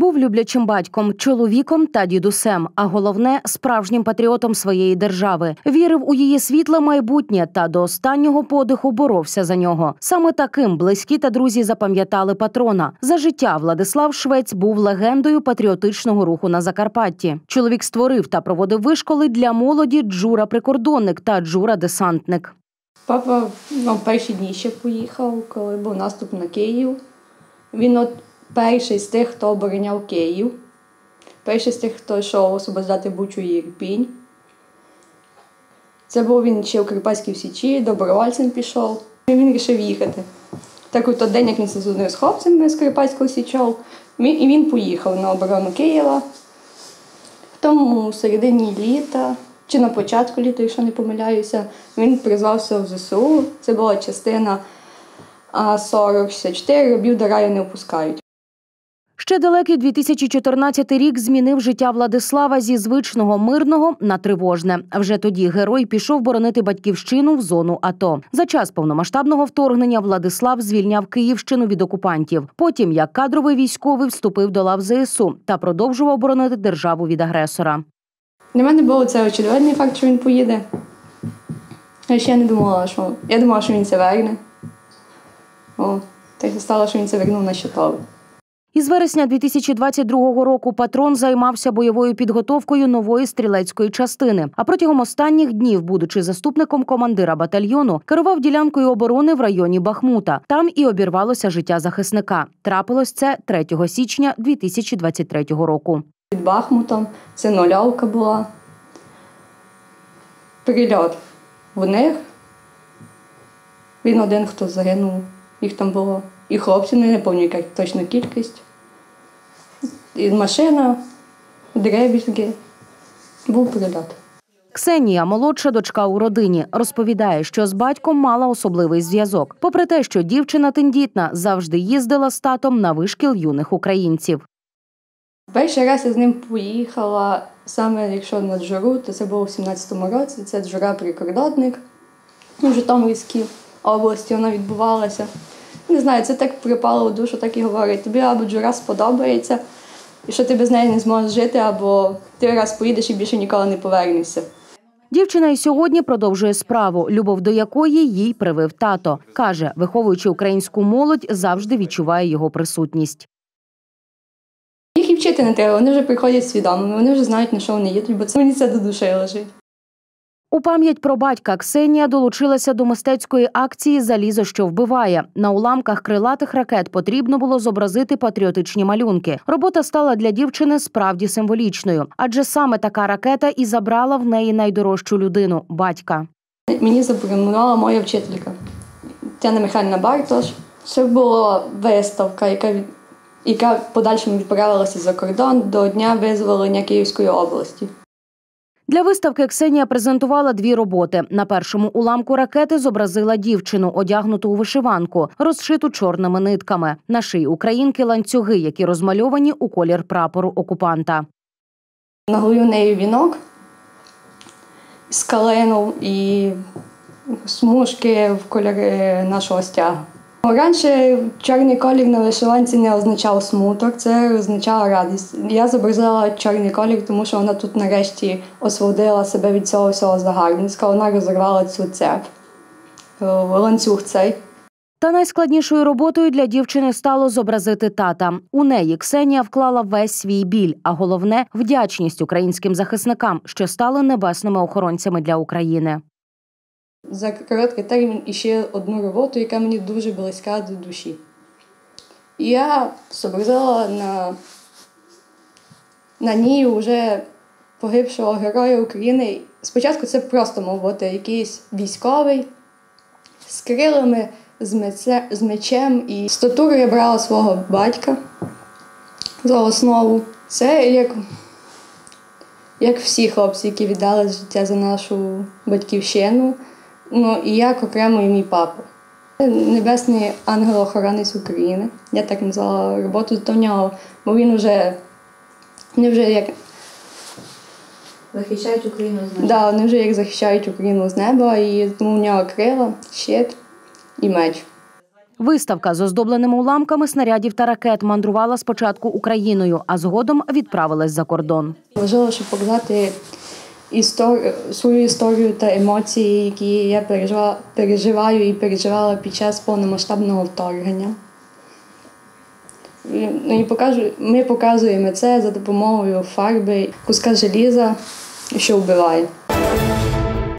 Був люблячим батьком, чоловіком та дідусем, а головне – справжнім патріотом своєї держави. Вірив у її світле майбутнє та до останнього подиху боровся за нього. Саме таким близькі та друзі запам'ятали патрона. За життя Владислав Швець був легендою патріотичного руху на Закарпатті. Чоловік створив та проводив вишколи для молоді «Джура-прикордонник» та «Джура-десантник». Папа в перші дні ще поїхав, коли був наступ на Київ. Він перший з тих, хто обороняв Київ. Перший з тих, хто йшов освобождати Бучу і Ірпінь. Це був він ще у Карпатській Січі, добровольцем пішов. І він вирішив їхати. Так у той день, як він зізвонив з хлопцями з Карпатського Січов, і він поїхав на оборону Києва. Тому у середині літа, чи на початку літа, якщо не помиляюся, він призвався в ЗСУ. Це була частина 40-64, «Рабів до раю не впускають». Ще далекий 2014 рік змінив життя Владислава зі звичного мирного на тривожне. Вже тоді герой пішов боронити батьківщину в зону АТО. За час повномасштабного вторгнення Владислав звільняв Київщину від окупантів. Потім, як кадровий військовий, вступив до лав ЗСУ та продовжував боронити державу від агресора. Для мене був це очевидний факт, що він поїде. Я ще не думала, що... Я думала, що він це верне. Так і стало, що він це вернув на щитові. Із вересня 2022 року патрон займався бойовою підготовкою нової стрілецької частини. А протягом останніх днів, будучи заступником командира батальйону, керував ділянкою оборони в районі Бахмута. Там і обірвалося життя захисника. Трапилось це 3 січня 2023 року. Під Бахмутом це нульовка була. Прильот в них. Він один, хто загинув. Їх там було. І хлопці, не пам'ятаю, яка точна кількість. І машина, дребізги. Був прильот. Ксенія, молодша дочка у родині, розповідає, що з батьком мала особливий зв'язок. Попри те, що дівчина тендітна, завжди їздила з татом на вишкіл юних українців. Перший раз я з ним поїхала, саме якщо на Джуру, то це було в 17-му році. Це Джура-прикордонник у Житомирській області вона відбувалася. Не знаю, це так припало у душу, так і говорить. Тобі або Джура сподобається, і що ти без неї не зможеш жити, або ти раз поїдеш і більше ніколи не повернешся. Дівчина і сьогодні продовжує справу, любов до якої їй привив тато. Каже, виховуючи українську молодь, завжди відчуває його присутність. Їх і вчити не треба, вони вже приходять свідомими, вони вже знають, на що вони їдуть, бо це мені це до душі лежить. У пам'ять про батька Ксенія долучилася до мистецької акції «Залізо, що вбиває». На уламках крилатих ракет потрібно було зобразити патріотичні малюнки. Робота стала для дівчини справді символічною, адже саме така ракета і забрала в неї найдорожчу людину – батька. Мені запропонувала моя вчителька Тетяна Михайлівна Бартош. Це була виставка, яка в подальшому відправилася за кордон до Дня визволення Київської області. Для виставки Ксенія презентувала 2 роботи. На першому уламку ракети зобразила дівчину, одягнуту у вишиванку, розшиту чорними нитками. На шиї українки ланцюги, які розмальовані у колір прапору окупанта. На голові у неї вінок з калину і смужки в кольорі нашого стягу. Раніше чорний колір на вишиванці не означав смуток, це означало радість. Я зобразила чорний колір, тому що вона тут нарешті освободила себе від цього всього загарбництва. Вона розірвала цю цепь, ланцюг цей. Та найскладнішою роботою для дівчини стало зобразити тата. У неї Ксенія вклала весь свій біль, а головне – вдячність українським захисникам, що стали небесними охоронцями для України. За короткий термін іще одну роботу, яка мені дуже близька до душі. Я зобразила на ній вже погибшого героя України. Спочатку це просто мав бути якийсь військовий з крилами, з мечем. І статуру я брала свого батька за основу. Це як всі хлопці, які віддали життя за нашу батьківщину. І як окремо і мій папа. Небесний ангел-охоронець України. Я так назвала роботу до нього, бо вони вже як... Захищають Україну з неба. Да, вони вже як захищають Україну з неба, і тому у нього крила, щит і меч. Виставка з оздобленими уламками снарядів та ракет мандрувала спочатку Україною, а згодом відправилась за кордон. Важливо, щоб показати свою історію та емоції, які я переживаю і переживала під час повномасштабного вторгнення. Ми показуємо це за допомогою фарби, куска желіза, що вбиває.